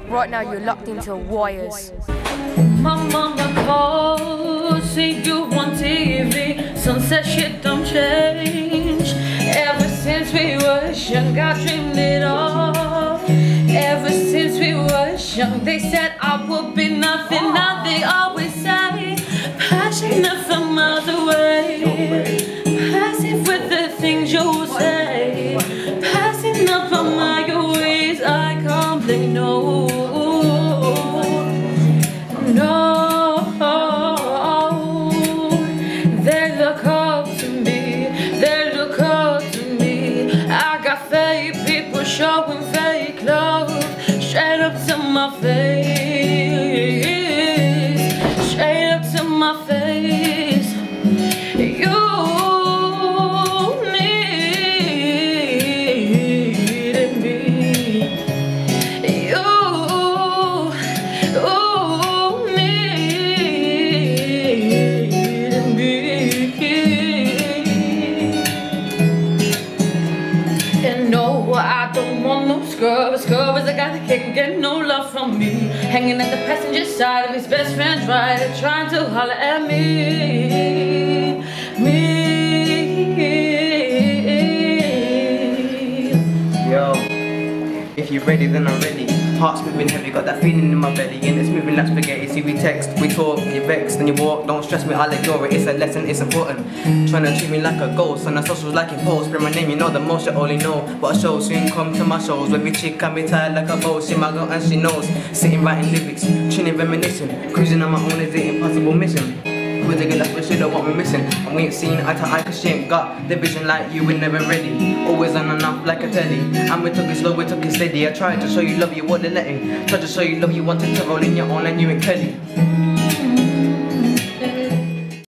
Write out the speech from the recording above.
Right now you're locked into Wires. My mama called, say you on TV. Sunset shit don't change. Ever since we was young, I dreamed it all. Ever since we was young, they said I would be nothing. Now they always say, passionate from miles away. Passive with the things you say. Passing up on my ways, I can't blame no. No, they look up to me, they look up to me. I got fake people showing fake love, straight up to my face, straight up to my face. You needed me, you I don't want no scrub. A scrub is a guy that can't get no love from me. Hanging at the passenger side of his best friend's ride, trying to holler at me. Yo, if you're ready, then I'm ready. Heart's moving heavy, got that feeling in my belly, and it's moving like spaghetti. See, we text, we talk, you vex, then you walk. Don't stress me, I'll ignore it. It's a lesson, it's important. Trying to treat me like a ghost, on the socials like in post. Spread my name, you know the most, you only know what I show. Soon come to my shows, with me chick can be tired like a bow. She my girl and she knows. Sitting writing lyrics, tuning, reminiscing, cruising on my own is the impossible mission. With a girl that's for sure that what we're missing, and we ain't seen eye to eye cause she ain't got the vision like you, we're never ready. Always on and off like a telly, and we took it slow, we took it steady. I tried to show you love, you wouldn't let it. Tried to show you love, you wanted to roll in your own and you ain't Kelly.